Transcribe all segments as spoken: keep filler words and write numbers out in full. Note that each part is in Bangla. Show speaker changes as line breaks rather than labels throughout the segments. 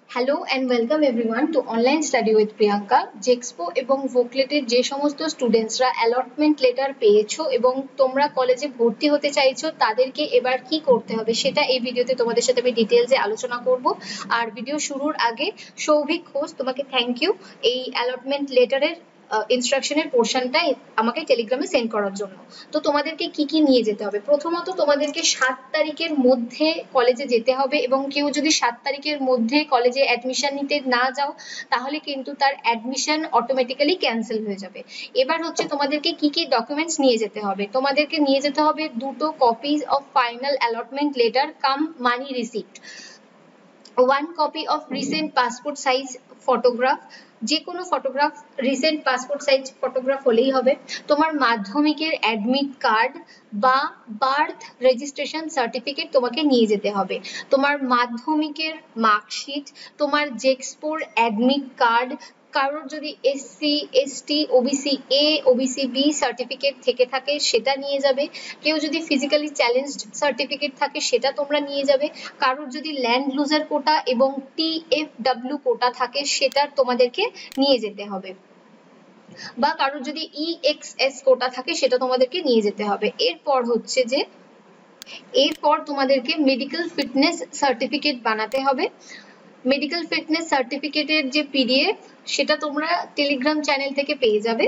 Hello and welcome everyone to online study with Priyanka. JEXPO এবং ভোকলেটের যে সমস্ত স্টুডেন্টসরা অ্যালটমেন্ট লেটার পেয়েছো এবং তোমরা কলেজে ভর্তি হতে চাইছো তাদেরকে এবার কি করতে হবে সেটা এই ভিডিওতে তোমাদের সাথে আমি ডিটেলসে আলোচনা করব। আর ভিডিও শুরুর আগে সৌভিক ঘোষ তোমাকে থ্যাংক ইউ এই অ্যালটমেন্ট লেটারের ইনস্ট্রাকশনের পোর্শনটা আমাকে টেলিগ্রামে সেন্ড করার জন্য। তো তোমাদেরকে কি কি নিয়ে যেতে হবে? প্রথমত তোমাদেরকে সাত তারিখের মধ্যে কলেজে যেতে হবে এবং কেউ যদি সাত তারিখের মধ্যে কলেজে অ্যাডমিশন নিতে না যাও তাহলে কিন্তু তার অ্যাডমিশন অটোমেটিক্যালি ক্যান্সেল হয়ে যাবে। এবার হচ্ছে তোমাদেরকে কি কি ডকুমেন্টস নিয়ে যেতে হবে? তোমাদেরকে নিয়ে যেতে হবে দুটো copies of final allotment letter cum money receipt, one copy of recent passport size photograph, যে কোনো photograph recent passport size photograph হলেই হবে, তোমার মাধ্যমিকের অ্যাডমিট কার্ড বা বার্থ রেজিস্ট্রেশন সার্টিফিকেট তোমাকে নিয়ে যেতে হবে, তোমার মাধ্যমিকের মার্কশিট, তোমার জেক্সপোর অ্যাডমিট কার্ড, কারোর যদি SC ST OBC A OBC B certificate থেকে থাকে সেটা নিয়ে যাবে, কেউ যদি ফিজিক্যালি চ্যালেঞ্জড সার্টিফিকেট থাকে সেটা তোমরা নিয়ে যাবে, কারোর যদি ল্যান্ড লুজার কোটা এবং টিএফডব্লিউ কোটা থাকে সেটা তোমাদেরকে নিয়ে যেতে হবে, বা কারোর যদি ইএক্সএস কোটা থাকে সেটা তোমাদেরকে নিয়ে যেতে হবে। এরপর হচ্ছে যে এরপর তোমাদেরকে মেডিকেল ফিটনেস সার্টিফিকেট বানাতে হবে। মেডিকেল ফিটনেস সার্টিফিকেটের যে পিডিএফ সেটা তোমরা টেলিগ্রাম চ্যানেল থেকে পেয়ে যাবে।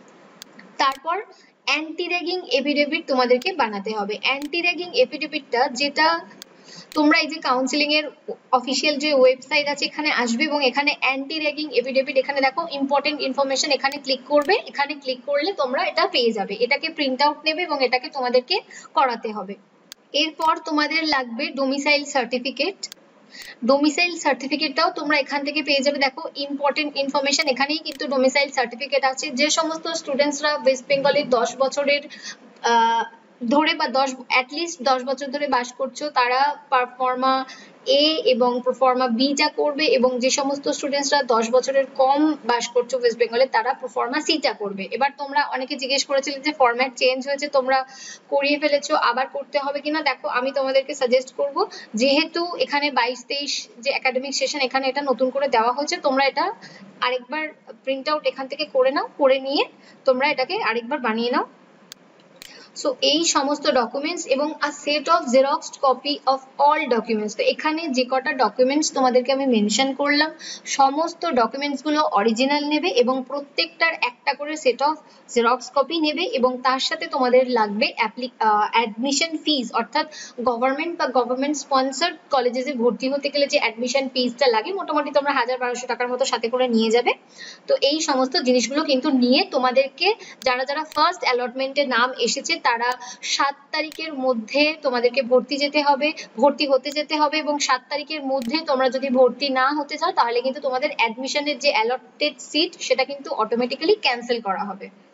তারপর অ্যান্টি র্যাগিং এফিডেভিট তোমাদেরকে বানাতে হবে। অ্যান্টি র্যাগিং এফিডেভিটটা যেটা তোমরা এই যে কাউন্সিলিং এর অফিসিয়াল যে ওয়েবসাইট আছে এখানে আসবে এবং এখানে অ্যান্টি র্যাগিং এফিডেভিট এখানে দেখো ইম্পর্টেন্ট ইনফরমেশন এখানে ক্লিক করবে, এখানে ক্লিক করলে তোমরা এটা পেয়ে যাবে। এটাকে প্রিন্ট আউট নেবে এবং এটাকে তোমাদেরকে করাতে হবে। এরপর তোমাদের লাগবে ডোমিসাইল সার্টিফিকেট। ডোমিসাইল সার্টিফিকেটটাও তোমরা এখান থেকে পেয়ে যাবে। দেখো ইম্পর্টেন্ট ইনফরমেশন এখানেই কিন্তু ডোমিসাইল সার্টিফিকেট আছে। যে সমস্ত স্টুডেন্টসরা ওয়েস্ট বেঙ্গলের দশ বছরের আহ ধরে বা দশ অ্যাটলিস্ট দশ বছর ধরে বাস করছো তারা পারফর্মা এ এবং প্রফর্মা বিটা করবে, এবং যে সমস্ত স্টুডেন্টসরা দশ বছরের কম বাস করছো ওয়েস্ট বেঙ্গলে তারা প্রফর্মা সিটা করবে। এবার তোমরা অনেকে জিজ্ঞেস করেছিলে যে ফরম্যাট চেঞ্জ হয়েছে তোমরা করিয়ে ফেলেছো আবার করতে হবে কিনা। দেখো আমি তোমাদেরকে সাজেস্ট করব, যেহেতু এখানে বাইশ তেইশ যে একাডেমিক সেশন এখানে এটা নতুন করে দেওয়া হয়েছে, তোমরা এটা আরেকবার প্রিন্ট আউট এখান থেকে করে নাও, করে নিয়ে তোমরা এটাকে আরেকবার বানিয়ে নাও। সো এই সমস্ত ডকুমেন্টস এবং a set of xeroxed copy of all documents. তো এখানে যে কটা ডকুমেন্টস তোমাদেরকে আমি মেনশন করলাম সমস্ত ডকুমেন্টস গুলো অরিজিনাল নেবে এবং প্রত্যেকটার একটা করে সেট অফ জেরক্স কপি নেবে, এবং তার সাথে তোমাদের লাগবে অ্যাডমিশন ফিজ, অর্থাৎ গভর্নমেন্ট বা গভর্নমেন্ট স্পন্সর্ড কলেজে ভর্তি হতে গেলে যে অ্যাডমিশন ফিজটা লাগে মোটামুটি তোমরা হাজার বারোশো টাকার মতো সাথে করে নিয়ে যাবে। তো এই সমস্ত জিনিসগুলো কিন্তু নিয়ে তোমাদেরকে যারা যারা ফার্স্ট অ্যালটমেন্টে নাম এসেছে তারা সাত তারিখের মধ্যে তোমাদেরকে ভর্তি যেতে হবে, ভর্তি হতে যেতে হবে, এবং সাত তারিখের মধ্যে তোমরা যদি ভর্তি না হতে চাও তাহলে কিন্তু তোমাদের অ্যাডমিশনের যে অ্যালটেড সিট সেটা কিন্তু অটোমেটিক্যালি ক্যান্সেল করা হবে।